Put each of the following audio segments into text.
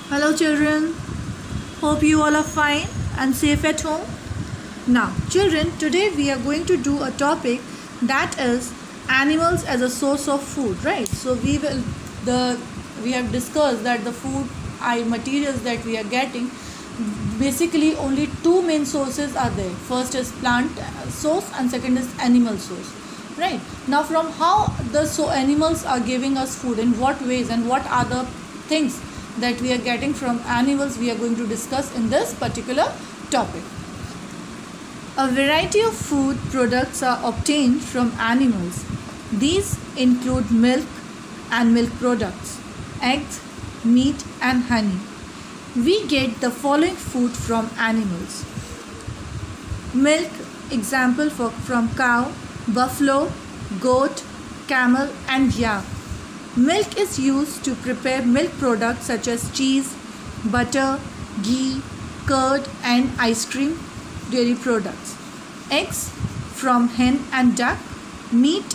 Hello children, hope you all are fine and safe at home. Now children, today we are going to do a topic that is animals as a source of food, right? So we have discussed that the food materials that we are getting, basically only two main sources are there. First is plant source and second is animal source, right? Now from how the animals are giving us food, in what ways and what are the things that we are getting from animals, we are going to discuss in this particular topic. A variety of food products are obtained from animals. These include milk and milk products, eggs, meat and honey. We get the following food from animals. Milk, example from cow, buffalo, goat, camel and yak. Milk is used to prepare milk products such as cheese, butter, ghee, curd and ice cream, dairy products. Eggs from hen and duck. Meat,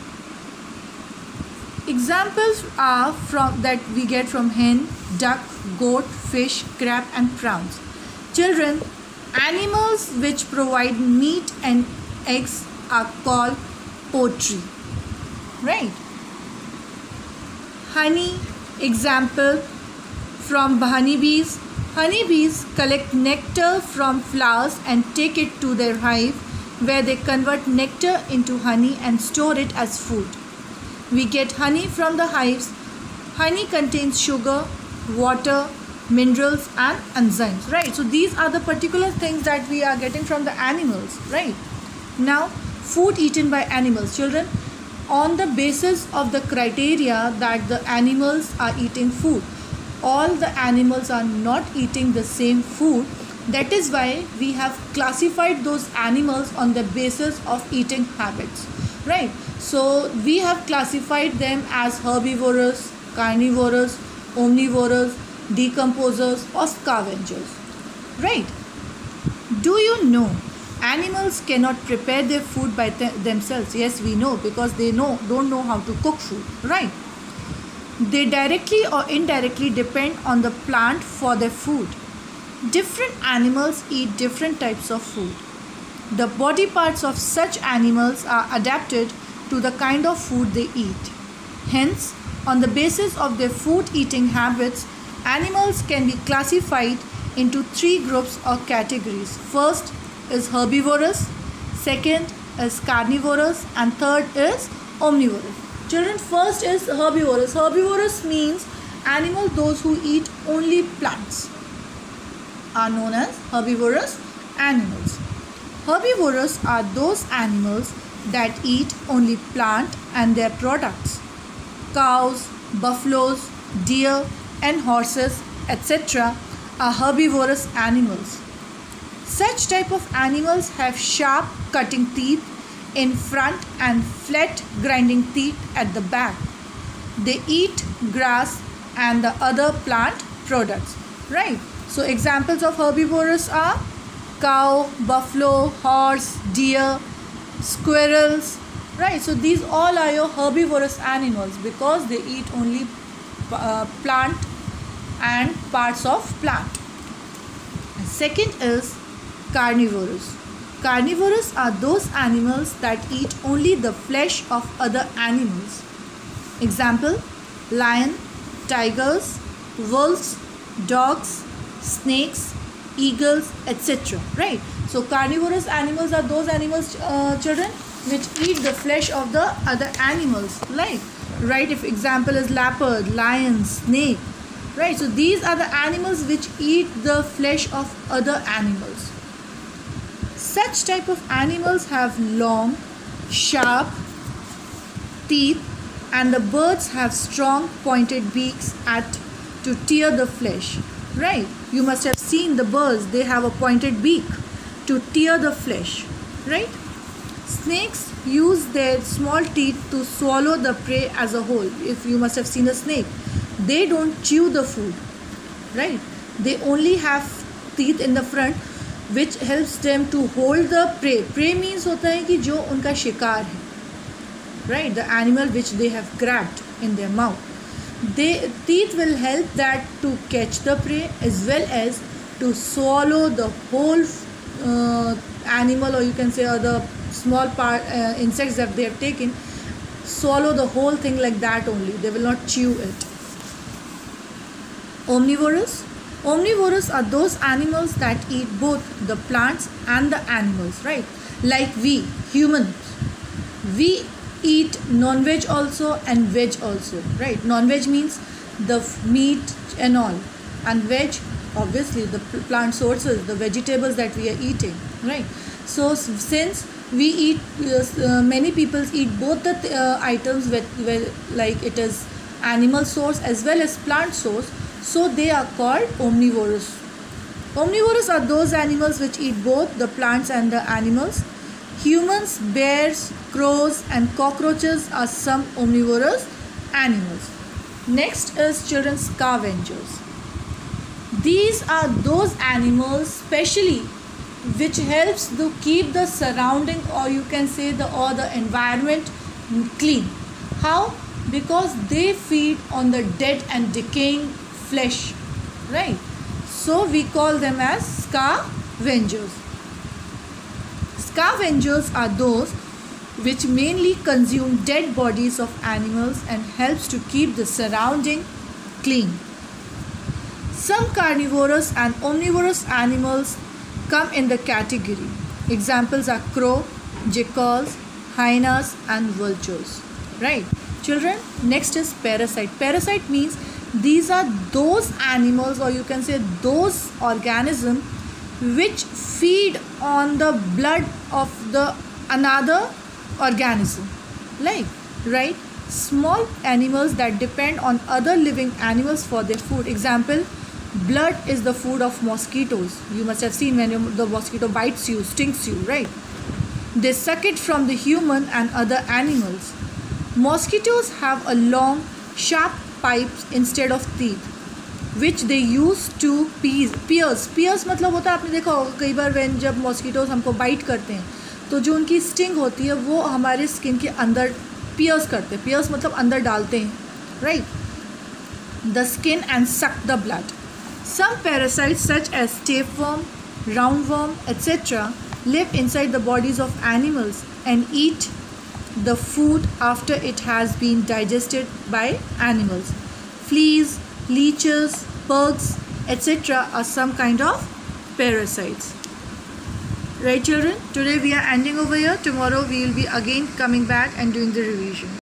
examples are that we get from hen, duck, goat, fish, crab and prawns. Children, animals which provide meat and eggs are called poultry, right? Honey, example from honeybees. Honeybees collect nectar from flowers and take it to their hive, where they convert nectar into honey and store it as food. We get honey from the hives. Honey contains sugar, water, minerals and enzymes, right? So these are the particular things that we are getting from the animals, right? Now, food eaten by animals. Children, on the basis of the criteria that the animals are eating food, all the animals are not eating the same food. That is why we have classified those animals on the basis of eating habits, right? So we have classified them as herbivorous, carnivorous, omnivorous, decomposers or scavengers, right? Do you know animals cannot prepare their food by themselves? Yes, we know, because they don't know how to cook food, right? They directly or indirectly depend on the plant for their food. Different animals eat different types of food. The body parts of such animals are adapted to the kind of food they eat. Hence, on the basis of their food eating habits, animals can be classified into three groups or categories. First is herbivorous, second is carnivorous and third is omnivorous. Children, first is herbivorous. Herbivorous means animals those who eat only plants are known as herbivorous animals. Herbivorous are those animals that eat only plant and their products. Cows, buffaloes, deer and horses, etc. are herbivorous animals. Such type of animals have sharp cutting teeth in front and flat grinding teeth at the back. They eat grass and the other plant products, right? So examples of herbivorous are cow, buffalo, horse, deer, squirrels, right? So these all are your herbivorous animals because they eat only plant and parts of plant. Second is carnivorous. Carnivorous are those animals that eat only the flesh of other animals. Example, lion, tigers, wolves, dogs, snakes, eagles, etc. Right? So carnivorous animals are those animals, children, which eat the flesh of the other animals. Right? If example is leopard, lion, snake. Right? So these are the animals which eat the flesh of other animals. Such type of animals have long, sharp teeth and the birds have strong pointed beaks to tear the flesh. Right? You must have seen the birds, they have a pointed beak to tear the flesh. Right? Snakes use their small teeth to swallow the prey as a whole. If you must have seen a snake, they don't chew the food. Right? They only have teeth in the front which helps them to hold the prey. Prey means होता है कि जो उनका शिकार है, right? The animal which they have grabbed in their mouth. Teeth will help that to catch the prey as well as to swallow the whole animal, or you can say the small part insects that they have taken, swallow the whole thing like that only. They will not chew it. Omnivorous. Omnivorous are those animals that eat both the plants and the animals, right? Like we, humans, we eat non-veg also and veg also, right? Non-veg means the meat and all, and veg obviously the plant sources, the vegetables that we are eating, right? So since we eat, many people eat both the items with like it is animal source as well as plant source, so they are called omnivorous. Omnivorous are those animals which eat both the plants and the animals. Humans, bears, crows and cockroaches are some omnivorous animals. Next is children, scavengers. These are those animals specially which helps to keep the surrounding, or you can say the environment clean. How? Because they feed on the dead and decaying flesh, right? So we call them as scavengers. Scavengers are those which mainly consume dead bodies of animals and helps to keep the surrounding clean. Some carnivorous and omnivorous animals come in the category. Examples are crow, jackals, hyenas and vultures, right? Children, next is parasite. Parasite means these are those animals, or you can say those organisms which feed on the blood of the another organism, like, right, small animals that depend on other living animals for their food. Example, blood is the food of mosquitoes. You must have seen when the mosquito bites you, stings you, right? They suck it from the human and other animals. Mosquitoes have a long sharp pipes instead of teeth which they use to pierce मतलब होता है, आपने देखा होगा कई बार when जब mosquitoes हमको बाइट करते हैं तो जो उनकी स्टिंग होती है वो हमारे स्किन के अंदर pierce करते हैं. pierce मतलब अंदर डालते हैं, right? The skin and suck the blood. Some parasites such as tapeworm, roundworm, etc. live inside the bodies of animals and eat the food after it has been digested by animals. Fleas, leeches, bugs, etc. are some kind of parasites. Right children, today we are ending over here. Tomorrow we will be again coming back and doing the revision.